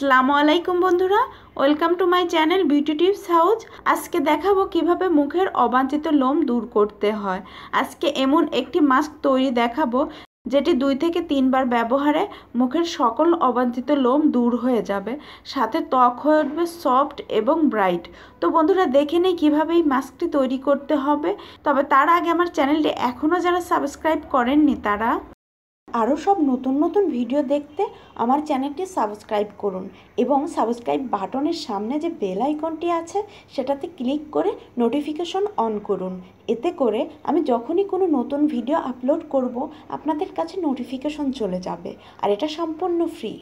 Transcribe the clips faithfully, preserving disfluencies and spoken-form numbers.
আসসালামু আলাইকুম বন্ধুরা, welcome to my channel beauty tips house. আজকে দেখাবো কিভাবে মুখের অবাঞ্ছিত লোম দূর করতে হয়। আজকে এমন একটি মাস্ক তৈরি দেখাবো যেটি দুই থেকে তিনবার ব্যবহারে মুখের সকল অবাঞ্ছিত লোম দূর হয়ে যাবে, সাথে ত্বক হয়ে উঠবে সফট এবং ব্রাইট। তো বন্ধুরা, দেখে নেই কীভাবে এই মাস্কটি তৈরি করতে হবে। তবে তার আগে আমার চ্যানেলটি এখনও যারা সাবস্ক্রাইব করেননি তারা আরও সব নতুন নতুন ভিডিও দেখতে আমার চ্যানেলটি সাবস্ক্রাইব করুন এবং সাবস্ক্রাইব বাটনের সামনে যে বেল আইকনটি আছে সেটাতে ক্লিক করে নোটিফিকেশন অন করুন। এতে করে আমি যখনই কোনো নতুন ভিডিও আপলোড করব আপনাদের কাছে নোটিফিকেশন চলে যাবে, আর এটা সম্পূর্ণ ফ্রি।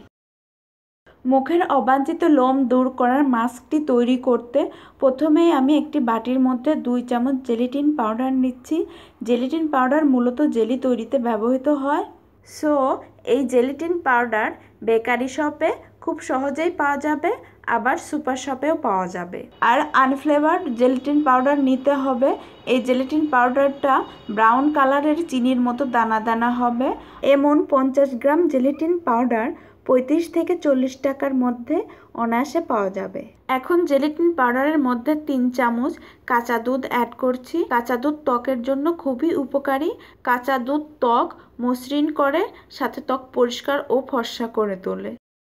মুখের অবাঞ্ছিত লোম দূর করার মাস্কটি তৈরি করতে প্রথমেই আমি একটি বাটির মধ্যে দুই চামচ জেলিটিন পাউডার নিচ্ছি। জেলিটিন পাউডার মূলত জেলি তৈরিতে ব্যবহৃত হয়। সো এই জেলিটিন পাউডার বেকারি শপে খুব সহজেই পাওয়া যাবে, আবার সুপার শপেও পাওয়া যাবে। আর আনফ্লেভার্ড জেলিটিন পাউডার নিতে হবে। এই জেলিটিন পাউডারটা ব্রাউন কালারের চিনির মতো দানা দানা হবে। এমন পঞ্চাশ গ্রাম জেলিটিন পাউডার পঁয়ত্রিশ থেকে চল্লিশ টাকার মধ্যে অনায়াসে পাওয়া যাবে। এখন জেলিটিন পাউডারের মধ্যে তিন চামচ কাঁচা দুধ অ্যাড করছি। কাঁচা দুধ ত্বকের জন্য খুবই উপকারী। কাঁচা দুধ ত্বক মসৃণ করে, সাথে ত্বক পরিষ্কার ও ফর্সা করে তোলে।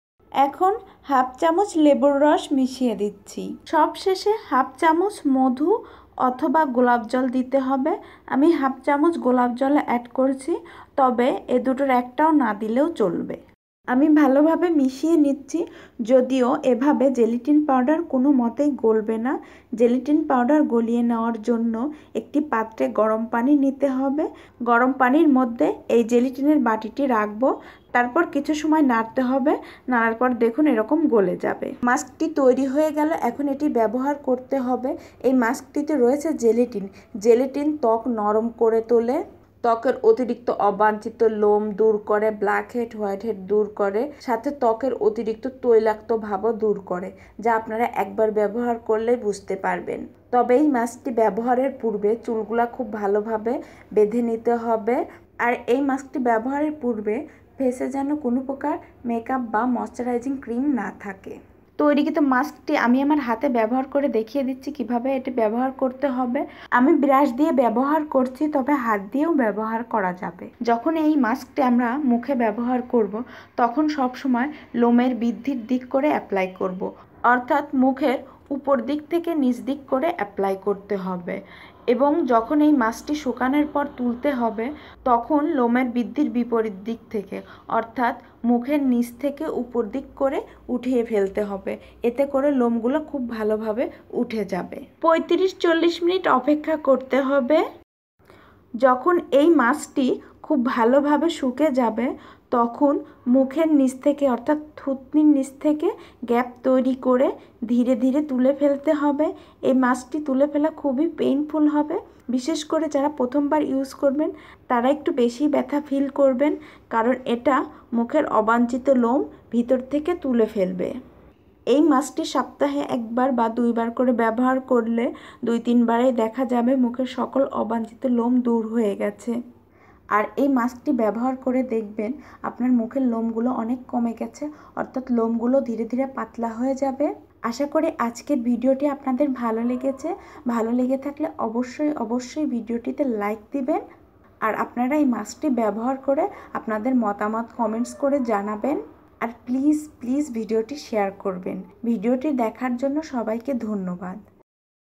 এখন হাফ চামচ লেবুর রস মিশিয়ে দিচ্ছি। সবশেষে হাফ চামচ মধু অথবা গোলাপ জল দিতে হবে। আমি হাফ চামচ গোলাপ জল অ্যাড করছি, তবে এ দুটোর একটাও না দিলেও চলবে। আমি ভালোভাবে মিশিয়ে নিচ্ছি। যদিও এভাবে জেলিটিন পাউডার কোনো মতেই গলবে না। জেলিটিন পাউডার গলিয়ে নেওয়ার জন্য একটি পাত্রে গরম পানি নিতে হবে। গরম পানির মধ্যে এই জেলিটিনের বাটিটি রাখবো, তারপর কিছু সময় নাড়তে হবে। নাড়ার পর দেখুন এরকম গলে যাবে। মাস্কটি তৈরি হয়ে গেল, এখন এটি ব্যবহার করতে হবে। এই মাস্কটিতে রয়েছে জেলিটিন। জেলিটিন ত্বক নরম করে তোলে, ত্বকের অতিরিক্ত অবাঞ্ছিত লোম দূর করে, ব্ল্যাক হেড হোয়াইট হেড দূর করে, সাথে ত্বকের অতিরিক্ত তৈলাক্ত ভাবও দূর করে, যা আপনারা একবার ব্যবহার করলেই বুঝতে পারবেন। তবে এই মাস্কটি ব্যবহারের পূর্বে চুলগুলা খুব ভালোভাবে বেঁধে নিতে হবে। আর এই মাস্কটি ব্যবহারের পূর্বে ফেসে যেন কোনো প্রকার মেকআপ বা ময়শ্চারাইজিং ক্রিম না থাকে। তৈরিকৃত মাস্কটি আমি আমার হাতে ব্যবহার করে দেখিয়ে দিচ্ছি কিভাবে এটি ব্যবহার করতে হবে। আমি ব্রাশ দিয়ে ব্যবহার করছি, তবে হাত দিয়েও ব্যবহার করা যাবে। যখন এই মাস্কটি আমরা মুখে ব্যবহার করব, তখন সব সময় লোমের বৃদ্ধির দিক করে অ্যাপ্লাই করব, অর্থাৎ মুখের উপর দিক থেকে নিচ দিক করে অ্যাপ্লাই করতে হবে। এবং যখন এই মাস্কটি শুকানোর পর তুলতে হবে, তখন লোমের বৃদ্ধির বিপরীত দিক থেকে, অর্থাৎ মুখের নিচ থেকে উপর দিক করে উঠিয়ে ফেলতে হবে। এতে করে লোমগুলো খুব ভালোভাবে উঠে যাবে। পঁয়ত্রিশ চল্লিশ মিনিট অপেক্ষা করতে হবে। যখন এই মাস্কটি খুব ভালোভাবে শুকে যাবে, তখন মুখের নিচ থেকে অর্থাৎ থুতনির নিচ থেকে গ্যাপ তৈরি করে ধীরে ধীরে তুলে ফেলতে হবে। এই মাস্কটি তুলে ফেলা খুবই পেইনফুল হবে। বিশেষ করে যারা প্রথমবার ইউজ করবেন তারা একটু বেশি ব্যথা ফিল করবেন, কারণ এটা মুখের অবাঞ্ছিত লোম ভিতর থেকে তুলে ফেলবে। এই মাস্কটি সপ্তাহে একবার বা দুইবার করে ব্যবহার করলে দুই তিনবারেই দেখা যাবে মুখের সকল অবাঞ্ছিত লোম দূর হয়ে গেছে। আর এই মাস্কটি ব্যবহার করে দেখবেন আপনার মুখের লোমগুলো অনেক কমে গেছে, অর্থাৎ লোমগুলো ধীরে ধীরে পাতলা হয়ে যাবে। আশা করি আজকের ভিডিওটি আপনাদের ভালো লেগেছে। ভালো লেগে থাকলে অবশ্যই অবশ্যই ভিডিওটিতে লাইক দিবেন। আর আপনারা এই মাস্কটি ব্যবহার করে আপনাদের মতামত কমেন্টস করে জানাবেন। আর প্লিজ প্লিজ ভিডিওটি শেয়ার করবেন। ভিডিওটি দেখার জন্য সবাইকে ধন্যবাদ।